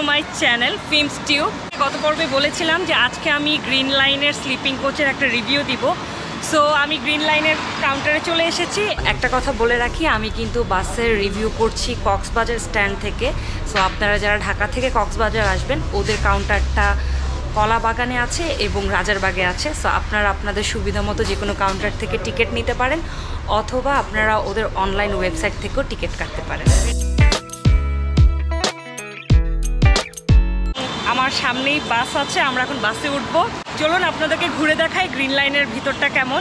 My channel films tube. গত পর্বে বলেছিলাম যে আজকে আমি গ্রিন লাইনের স্লিপিং কোচের একটা রিভিউ দিব। সো আমি গ্রিন লাইনের কাউন্টারে চলে এসেছি। একটা কথা বলে রাখি, আমি কিন্তু বাসের রিভিউ করছি কক্সবাজার স্ট্যান্ড থেকে। সো আপনারা যারা ঢাকা থেকে কক্সবাজার আসবেন, ওদের কাউন্টারটা কলাবাগানে আছে এবং রাজারবাগে আছে। সো আপনারা আপনাদের সুবিধা মতো যে কোনো কাউন্টার থেকে টিকিট নিতে পারেন, অথবা আপনারা ওদের অনলাইন ওয়েবসাইট থেকেও টিকিট কাটতে পারেন। আমার সামনেই বাস আছে, আমরা এখন বাসে উঠবো। চলুন আপনাদেরকে ঘুরে দেখাই গ্রিন লাইনের ভিতরটা কেমন।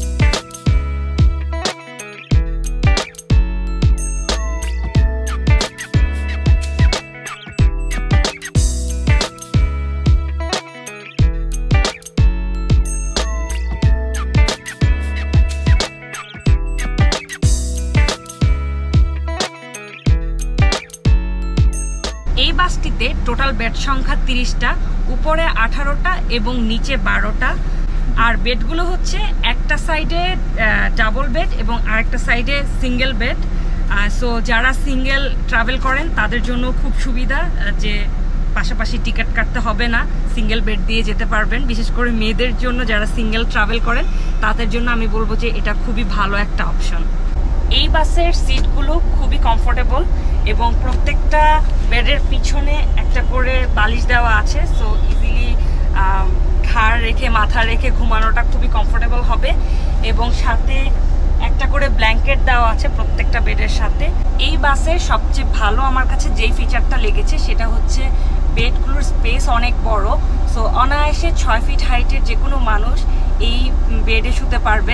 এই বাসটিতে টোটাল বেড সংখ্যা 30টা, উপরে 18টা এবং নিচে 12টা। আর বেডগুলো হচ্ছে একটা সাইডে ডাবল বেড এবং আরেকটা সাইডে সিঙ্গেল বেড। সো যারা সিঙ্গেল ট্রাভেল করেন তাদের জন্য খুব সুবিধা যে পাশাপাশি টিকিট কাটতে হবে না, সিঙ্গেল বেড দিয়ে যেতে পারবেন। বিশেষ করে মেয়েদের জন্য যারা সিঙ্গেল ট্রাভেল করেন তাদের জন্য আমি বলবো যে এটা খুবই ভালো একটা অপশন। এই বাসের সিটগুলো খুবই কমফোর্টেবল এবং প্রত্যেকটা বেডের পিছনে একটা করে বালিশ দেওয়া আছে। সো ইজিলি ঘাড় রেখে মাথা রেখে ঘুমানোটা খুবই কমফোর্টেবল হবে। এবং সাথে একটা করে ব্ল্যাঙ্কেট দেওয়া আছে প্রত্যেকটা বেডের সাথে। এই বাসের সবচেয়ে ভালো আমার কাছে যেই ফিচারটা লেগেছে সেটা হচ্ছে বেডগুলোর স্পেস অনেক বড়। সো অনায়াসে 6 ফিট হাইটের যে কোনো মানুষ এই বেডে শুতে পারবে।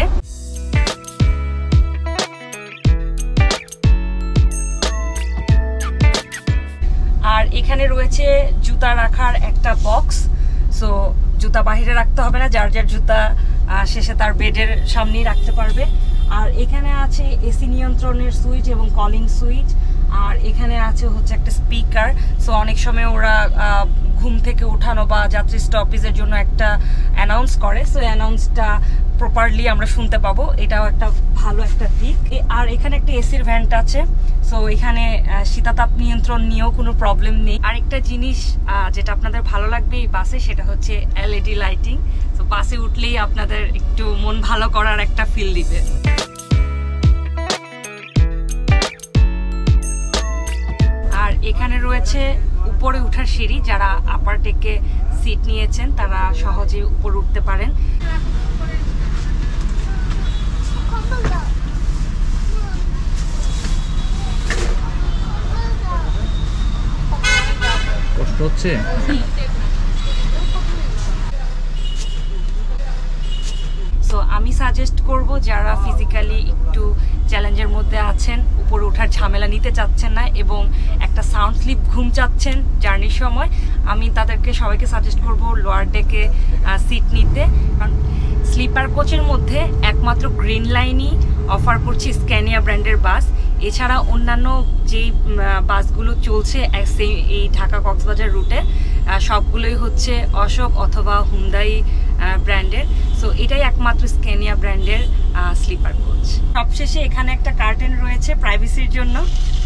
আর এখানে রয়েছে জুতা রাখার একটা বক্স। সো জুতা বাহিরে রাখতে হবে না, যার যার জুতা শেষে তার বেডের সামনেই রাখতে পারবে। আর এখানে আছে এসি নিয়ন্ত্রণের সুইচ এবং কলিং সুইচ। আর এখানে আছে হচ্ছে একটা স্পিকার। সো অনেক সময় ওরা ঘুম থেকে উঠানো বা যাত্রী স্টপেজের জন্য একটা অ্যানাউন্স করে। সো অ্যানাউন্সটা প্রপারলি আমরা শুনতে পাবো, এটাও একটা ভালো একটা দিক। আর এখানে একটা এসির ভ্যান্ট আছে। সো এখানে শীতাতাপ নিয়ন্ত্রণ নিয়েও কোনো প্রবলেম নেই। আরেকটা জিনিস যেটা আপনাদের ভালো লাগবে এই বাসে, সেটা হচ্ছে LED লাইটিং। তো বাসে উঠলেই আপনাদের একটু মন ভালো করার একটা ফিল দিবে। আর এখানে রয়েছে উপরে উঠার সিঁড়ি। যারা আপার ডেকে সিট নিয়েছেন তারা সহজে উপরে উঠতে পারেন। কষ্ট হচ্ছে। সো আমি সাজেস্ট করব যারা ফিজিক্যালি একটু চ্যালেঞ্জের মধ্যে আছেন, উপরে ওঠার ঝামেলা নিতে চাচ্ছেন না এবং একটা সাউন্ড স্লিপ ঘুম চাচ্ছেন জার্নির সময়, আমি তাদেরকে সবাইকে সাজেস্ট করব লোয়ার ডেকে সিট নিতে। কারণ স্লিপার কোচের মধ্যে একমাত্র গ্রিন লাইনই অফার করছি স্ক্যানিয়া ব্র্যান্ডের বাস। এছাড়া অন্যান্য যেই বাসগুলো চলছে এই ঢাকা কক্সবাজার রুটে, সবগুলোই হচ্ছে অশোক অথবা হুন্দাই ব্র্যান্ডের। সো এটাই একমাত্র স্ক্যানিয়া ব্র্যান্ডের স্লিপার কোচ। সবশেষে এখানে একটা কার্টেন রয়েছে প্রাইভেসির জন্য।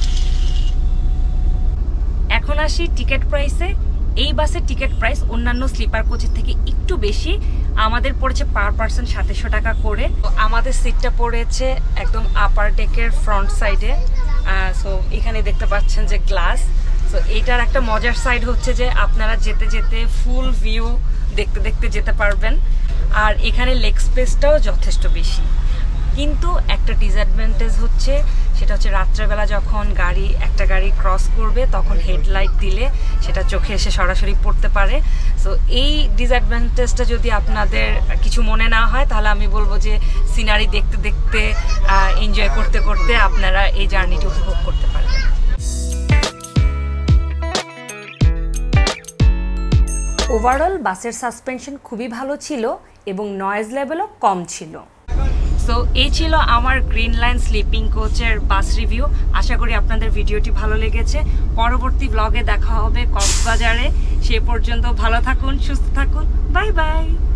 এখন আসি টিকিট প্রাইসে। এই বাসের টিকিট প্রাইস অন্যান্য স্লিপার কোচের থেকে একটু বেশি। আমাদের পড়েছে পার পার্সন 2700 টাকা করে। আমাদের সিটটা পড়েছে একদম আপার ডেকের ফ্রন্ট সাইডে। সো এখানে দেখতে পাচ্ছেন যে গ্লাস। সো এইটার একটা মজার সাইড হচ্ছে যে আপনারা যেতে যেতে ফুল ভিউ দেখতে দেখতে যেতে পারবেন। আর এখানে লেগ স্পেসটাও যথেষ্ট বেশি। কিন্তু একটা ডিসঅ্যাডভান্টেজ হচ্ছে, সেটা হচ্ছে রাত্রেবেলা যখন একটা গাড়ি ক্রস করবে তখন হেডলাইট দিলে সেটা চোখে এসে সরাসরি পড়তে পারে। সো এই ডিসঅ্যাডভান্টেজটা যদি আপনাদের কিছু মনে না হয়, তাহলে আমি বলবো যে সিনারি দেখতে দেখতে এনজয় করতে করতে আপনারা এই জার্নিটি উপভোগ করতে পারবেন। ওভারঅল বাসের সাসপেনশন খুবই ভালো ছিল এবং নয়েজ লেভেলও কম ছিল। সো এই ছিল আমার গ্রিন লাইন স্লিপিং কোচের বাস রিভিউ। আশা করি আপনাদের ভিডিওটি ভালো লেগেছে। পরবর্তী ব্লগে দেখা হবে কক্সবাজারে। সে পর্যন্ত ভালো থাকুন, সুস্থ থাকুন। Bye by.